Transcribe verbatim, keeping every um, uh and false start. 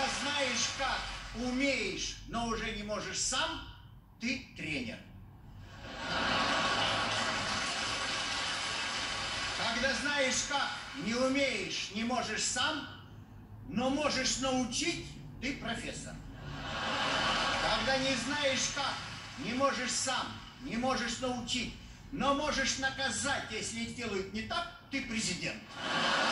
знаешь как, умеешь, но уже не можешь сам, ты тренер. Когда знаешь как, не умеешь, не можешь сам, но можешь научить, ты профессор. Когда не знаешь как, не можешь сам, не можешь научить, но можешь наказать, если делают не так, ты президент.